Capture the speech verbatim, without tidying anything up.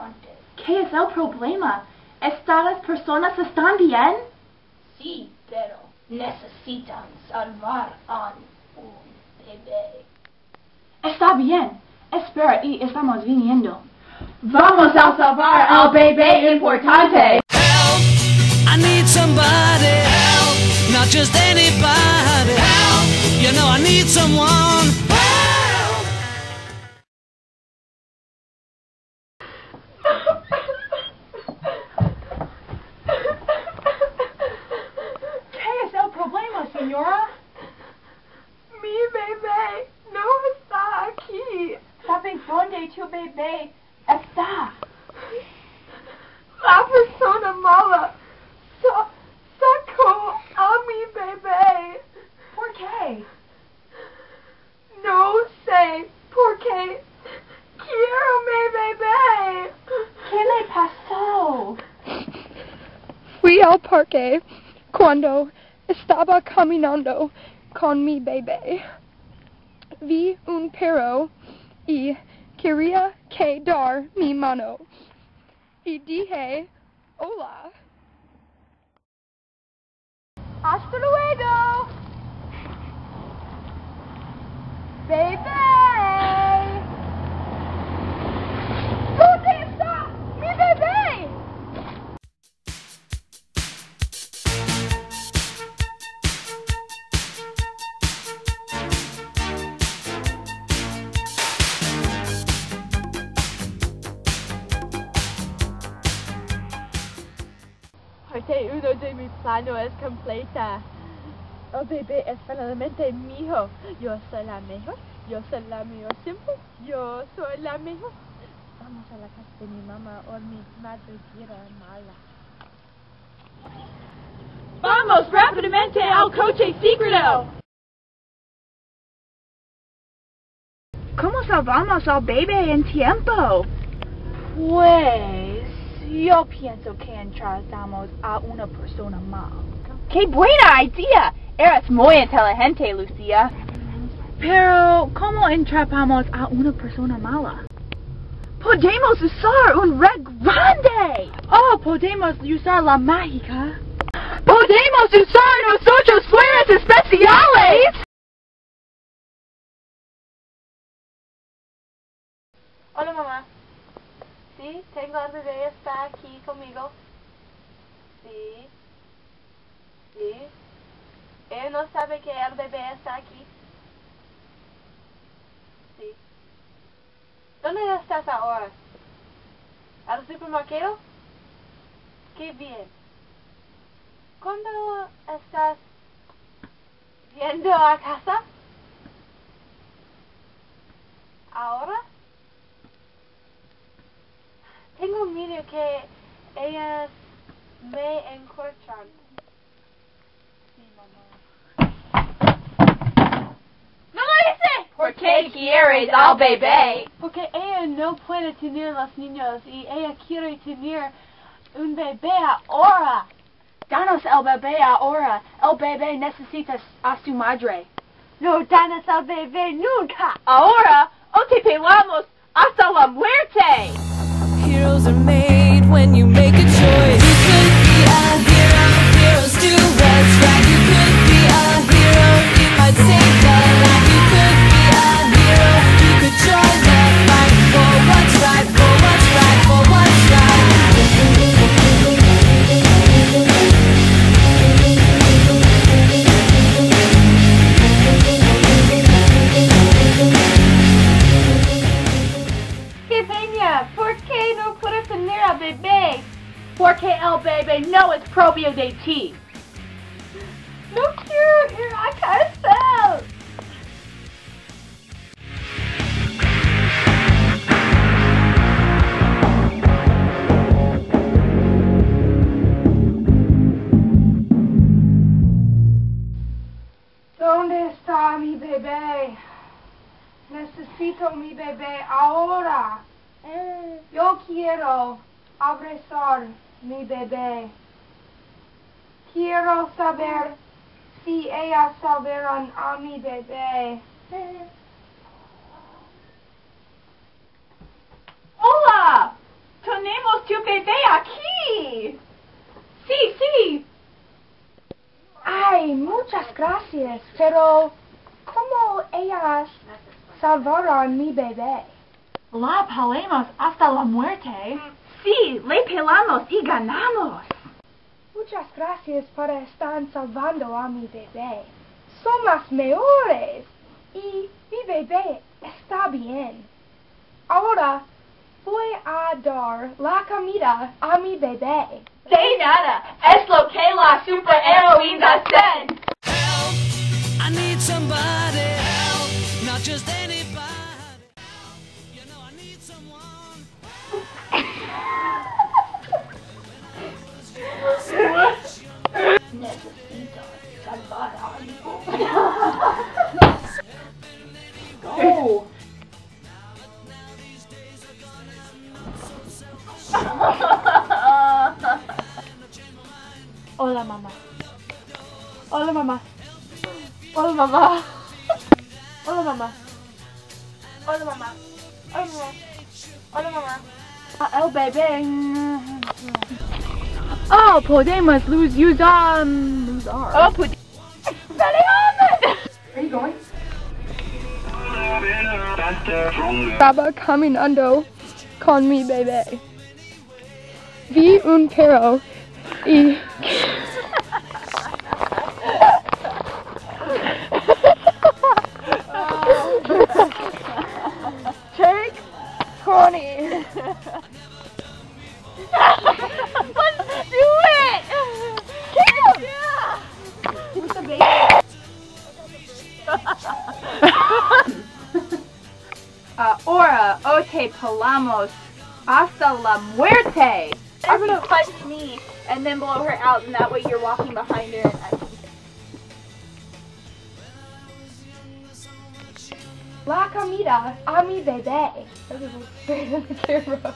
importante. ¿Qué es el problema? ¿Estas personas están bien? Sí, pero necesitan salvar a un bebé. Está bien. Espera y estamos viniendo. Vamos a salvar al bebé importante. Help! I need somebody. Help! Not just anybody. Help! You know I need someone. Help! ¿Qué es el problema, señora? Mi bebé no está aquí. ¿Sabe dónde tu bebé está? La persona mala sa sacó a mi bebé. ¿Por qué? No sé por qué. Quiero mi bebé. ¿Qué le pasó? Fui al parque cuando estaba caminando con mi bebé. Vi un perro y quería que dar mi mano. Y dije, hola. Hasta luego. Bebé. ¿Dónde está mi bebé? Parte uno de mi plano es completa. El bebé es finalmente mío. Yo soy la mejor. Yo soy la mejor siempre. Yo soy la mejor. Vamos a la casa de mi mamá o mi madre quiera mala. Vamos rápidamente al coche secreto. ¿Cómo salvamos al bebé en tiempo? Pues yo pienso que entramos a una persona mal. ¡Qué buena idea! Eres muy inteligente, Lucia. Pero, ¿cómo entrapamos a una persona mala? ¡Podemos usar un red grande! ¡Oh, podemos usar la mágica! ¡Podemos usar nosotros fuerzas especiales! Hola, mamá. Sí, tengo el bebé, está aquí conmigo. Sí. Sí. Él no sabe que el bebé está aquí. Sí. ¿Dónde estás ahora? ¿Al supermercado? Qué bien. ¿Cuándo estás yendo a casa? ¿Ahora? Tengo miedo que ellas me encuentran. Sí, mamá. ¡No lo hice! ¿Por qué quieres al bebé? Porque ella no puede tener los niños y ella quiere tener un bebé ahora. Danos el bebé ahora. El bebé necesita a su madre. No danos al bebé nunca. Ahora o te pelamos hasta la muerte. Heroes are made when you make a choice. You could be a hero, heroes do what's right. You could be a hero, it might save a life. You could be a hero, you could join the fight for what's right, for what's right, for what's right. ¡Qué peña! ¿Por qué no puedes tener al bebé? Porque el bebé no es propio de ti. No quiero ir a cárcel. ¿Dónde está mi bebé? Necesito mi bebé ahora. Yo quiero abrazar mi bebé. Quiero saber si ellas salvaron a mi bebé. Hola! Tu gracias, pero ¿cómo ellas salvaron mi bebé? La pelamos hasta la muerte. Sí, le pelamos y ganamos. Muchas gracias por estar salvando a mi bebé. Son las mejores. Y mi bebé está bien. Ahora voy a dar la comida a mi bebé. De nada, es lo que la superheroína hacen. Help, I need somebody. Help, not just anybody. You know I need someone. Necesito salvar algo. Go. Hola, mamá. Hola, mamá. Hola, mamá. Hola, mamá. Hola, mamá. Hola, mamá. Hola, mamá. Ah, el bebé. Oh, podemos lose, use, um, lose our. Oh, podemos. Are you going? Estaba caminando con mi bebé. Vi un perro y Take Connie. Let's do it! Yeah! Who's the baby? Ahora, o te pelamos hasta la muerte. I'm gonna punch me and then blow her out, and that way you're walking behind her and I can... La comida a mi bebé.